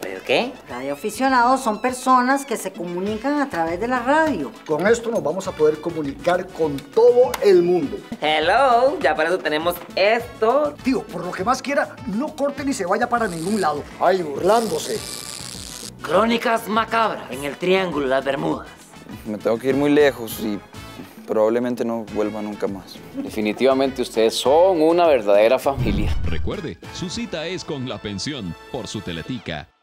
¿Pero qué? Radioaficionados son personas que se comunican a través de la radio. Con esto nos vamos a poder comunicar con todo el mundo. Hello, ya para eso tenemos esto. Tío, por lo que más quiera, no corte ni se vaya para ningún lado. Ay, burlándose. Crónicas macabras en el Triángulo de las Bermudas. Me tengo que ir muy lejos y probablemente no vuelva nunca más. Definitivamente ustedes son una verdadera familia. Recuerde, su cita es con La Pensión por su Teletica.